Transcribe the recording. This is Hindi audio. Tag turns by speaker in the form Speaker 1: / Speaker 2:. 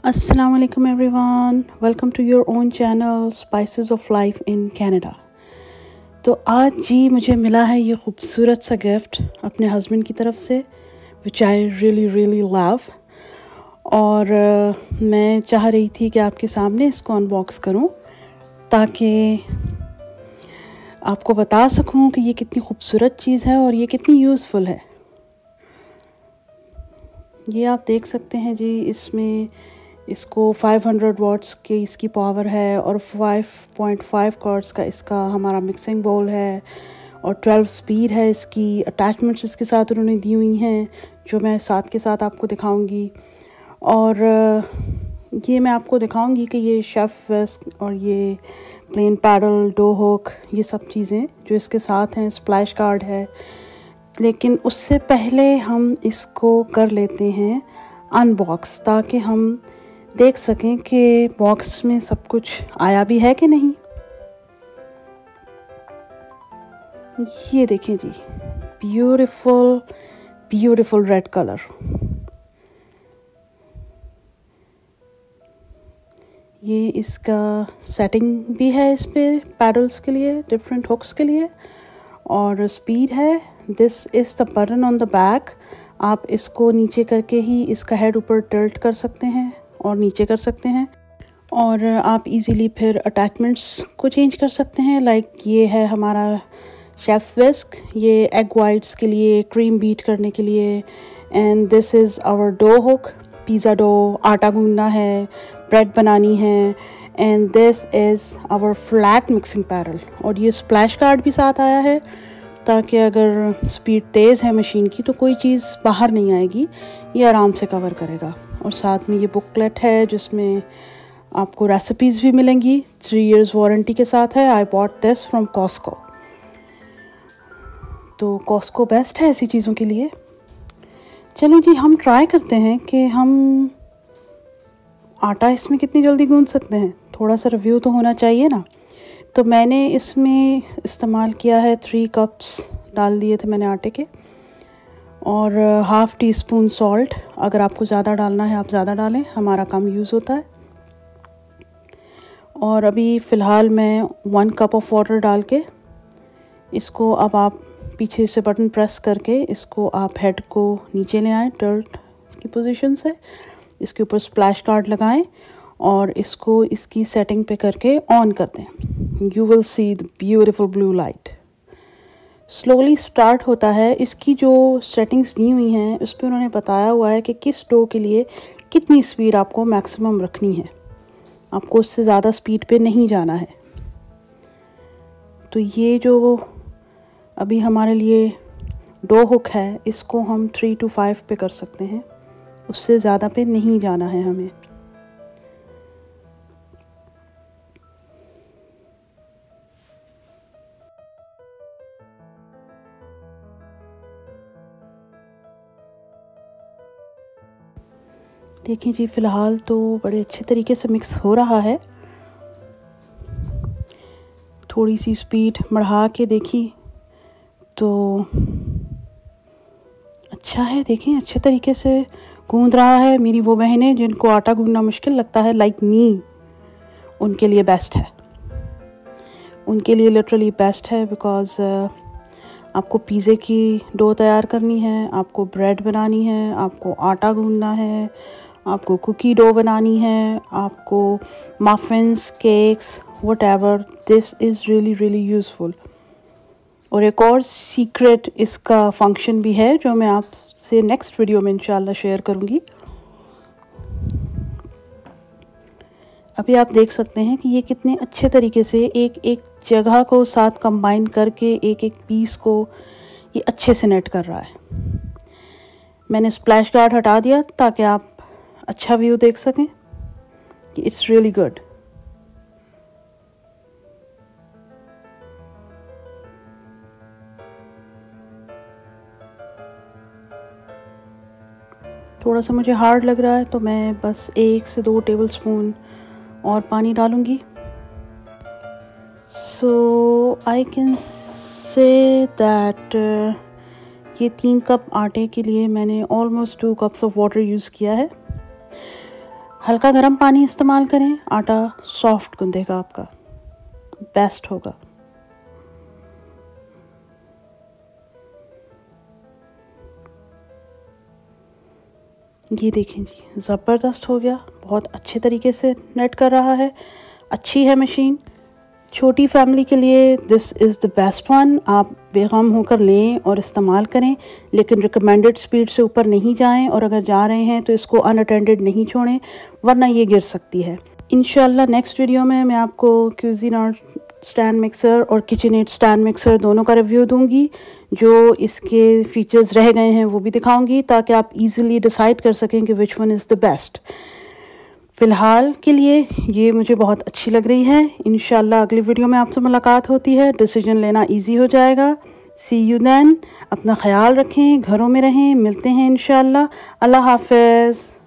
Speaker 1: Assalamu alaikum everyone, welcome to your own channel Spices of Life in Canada। तो आज जी मुझे मिला है ये खूबसूरत सा गिफ्ट अपने हस्बैंड की तरफ से which I really love। और मैं चाह रही थी कि आपके सामने इसको अनबॉक्स करूं ताकि आपको बता सकूं कि ये कितनी खूबसूरत चीज़ है और ये कितनी यूज़फुल है। ये आप देख सकते हैं जी, इसमें इसको 500 वाट्स की इसकी पावर है और 5.5 कॉर्ड्स का इसका हमारा मिक्सिंग बाउल है और 12 स्पीड है। इसकी अटैचमेंट्स इसके साथ उन्होंने दी हुई हैं जो मैं साथ के साथ आपको दिखाऊंगी। और ये मैं आपको दिखाऊंगी कि ये शेफ़ वेस्ट और ये प्लेन पैडल, डो हुक, ये सब चीज़ें जो इसके साथ हैं, स्प्लैश गार्ड है। लेकिन उससे पहले हम इसको कर लेते हैं अनबॉक्स ताकि हम देख सकें कि बॉक्स में सब कुछ आया भी है कि नहीं। ये देखें जी, ब्यूटीफुल रेड कलर। ये इसका सेटिंग भी है इस पे पैडल्स के लिए, डिफरेंट हुक्स के लिए, और स्पीड है। This is the button on the back. आप इसको नीचे करके ही इसका हेड ऊपर टिल्ट कर सकते हैं और नीचे कर सकते हैं, और आप इजीली फिर अटैचमेंट्स को चेंज कर सकते हैं। लाइक ये है हमारा शेफ़ विस्क, ये एग वाइट्स के लिए, क्रीम बीट करने के लिए। And this is our dough hook, pizza dough, आटा गूंदना है, ब्रेड बनानी है। And this is our flat mixing paddle, और ये स्प्लैश गार्ड भी साथ आया है ताकि अगर स्पीड तेज़ है मशीन की तो कोई चीज़ बाहर नहीं आएगी, ये आराम से कवर करेगा। और साथ में ये बुकलेट है जिसमें आपको रेसिपीज़ भी मिलेंगी, 3 इयर्स वारंटी के साथ है। I bought this from Costco. तो कॉस्को बेस्ट है ऐसी चीज़ों के लिए। चलिए जी, हम ट्राई करते हैं कि हम आटा इसमें कितनी जल्दी गूंद सकते हैं। थोड़ा सा रिव्यू तो होना चाहिए ना। तो मैंने इसमें इस्तेमाल किया है 3 कप्स डाल दिए थे मैंने आटे के, और हाफ़ टी स्पून सॉल्ट। अगर आपको ज़्यादा डालना है आप ज़्यादा डालें, हमारा कम यूज़ होता है। और अभी फ़िलहाल मैं 1 कप ऑफ वाटर डाल के इसको, अब आप पीछे से बटन प्रेस करके इसको आप हेड को नीचे ले आएँ टिल्ट की पोजीशन से, इसके ऊपर स्प्लैश गार्ड लगाएं और इसको इसकी सेटिंग पे करके ऑन कर दें। You will see the beautiful blue light slowly start होता है। इसकी जो सेटिंग्स दी हुई हैं उस पर उन्होंने बताया हुआ है कि किस डो के लिए कितनी स्पीड आपको मैक्सिमम रखनी है, आपको उससे ज़्यादा स्पीड पे नहीं जाना है। तो ये जो अभी हमारे लिए डो हुक है, इसको हम 3 to 5 पे कर सकते हैं, उससे ज़्यादा पे नहीं जाना है हमें। देखिए जी, फ़िलहाल तो बड़े अच्छे तरीके से मिक्स हो रहा है। थोड़ी सी स्पीड बढ़ा के देखी तो अच्छा है। देखें, अच्छे तरीके से गूंद रहा है। मेरी वो बहनें जिनको आटा गूंदना मुश्किल लगता है, लाइक मी, उनके लिए बेस्ट है। उनके लिए लिटरली बेस्ट है, बिकॉज़ आपको पिज़्ज़े की डो तैयार करनी है, आपको ब्रेड बनानी है, आपको आटा गूंदना है, आपको कुकी डो बनानी है, आपको muffins, cakes, whatever. This is really useful. और एक और सीक्रेट इसका फंक्शन भी है जो मैं आपसे नेक्स्ट वीडियो में इंशाल्लाह शेयर करूँगी। अभी आप देख सकते हैं कि ये कितने अच्छे तरीके से एक जगह को साथ कंबाइन करके एक पीस को ये अच्छे से नेट कर रहा है। मैंने स्प्लैश गार्ड हटा दिया ताकि आप अच्छा व्यू देख सकें कि इट्स रियली गुड। थोड़ा सा मुझे हार्ड लग रहा है तो मैं बस 1 से 2 टेबलस्पून और पानी डालूँगी। सो आई कैन से दैट ये 3 कप आटे के लिए मैंने almost 2 cups of water use किया है। हल्का गर्म पानी इस्तेमाल करें, आटा सॉफ्ट गूंदेगा आपका, बेस्ट होगा। ये देखें जी, ज़बरदस्त हो गया, बहुत अच्छे तरीके से नेट कर रहा है, अच्छी है मशीन। छोटी फैमिली के लिए this is the best one. आप बेगम होकर लें और इस्तेमाल करें, लेकिन रिकमेंडेड स्पीड से ऊपर नहीं जाएं, और अगर जा रहे हैं तो इसको अनअटेंडेड नहीं छोड़ें, वरना ये गिर सकती है। इंशाल्लाह नेक्स्ट वीडियो में मैं आपको क्यूजीनॉट स्टैंड मिक्सर और किचनएड स्टैंड मिक्सर दोनों का रिव्यू दूंगी। जो इसके फीचर्स रह गए हैं वो भी दिखाऊंगी, ताकि आप इजीली डिसाइड कर सकें कि which one is the best. फ़िलहाल के लिए ये मुझे बहुत अच्छी लग रही है। इंशाल्लाह अगली वीडियो में आपसे मुलाकात होती है, डिसीजन लेना इजी हो जाएगा। See you then. अपना ख्याल रखें, घरों में रहें, मिलते हैं इंशाल्लाह। अल्लाह हाफ़िज़।